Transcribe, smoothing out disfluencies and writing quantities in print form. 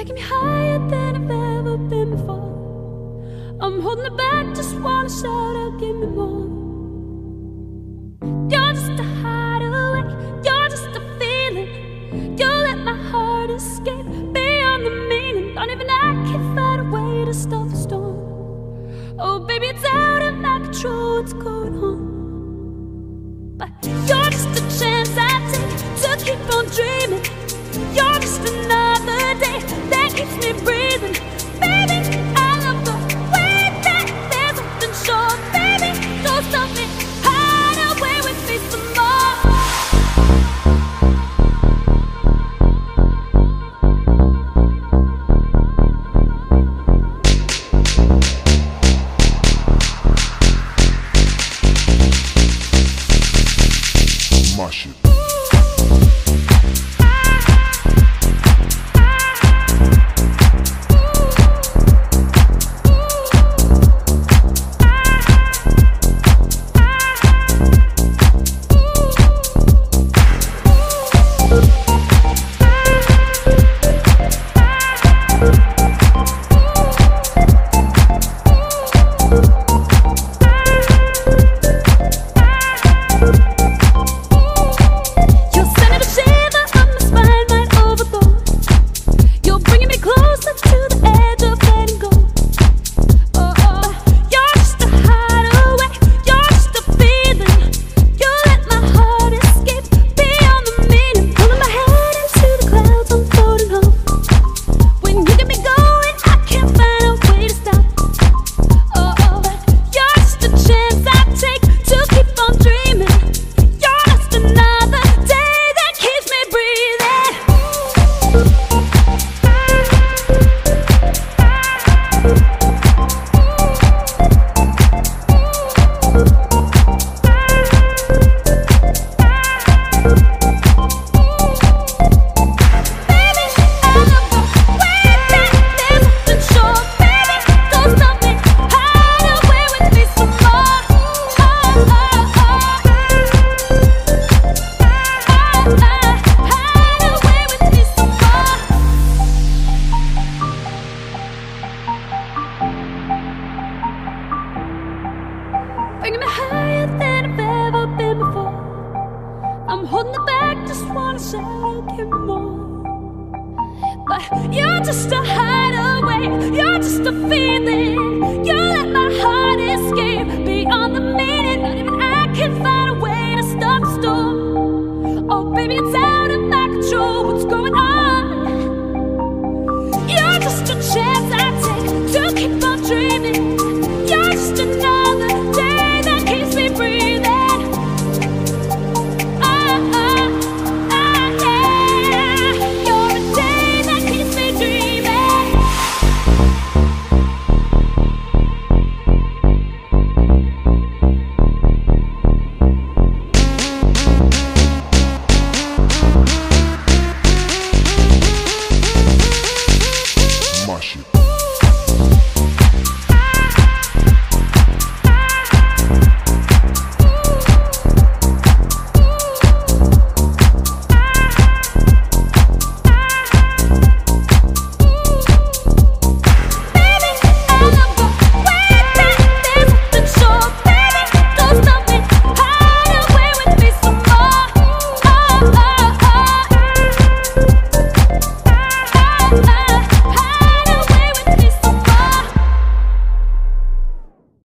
taking me higher than I've ever been before. I'm holding it back, just wanna shout out, give me more. You're just a hideaway, you're just a feeling. You let my heart escape beyond the meaning. Don't even I can find a way to stop the storm. Oh baby, it's out of my control, what's going on? But you're just a chance I take to keep on dreaming. You're just another day that keeps me breathing. Baby, I love the way that there's something sure. Baby, don't stop me, hide away with me some more. My shit. Bringing me higher than I've ever been before. I'm holding it back, just wanna shout out, give me more. But you're just a hideaway, you're just a feeling.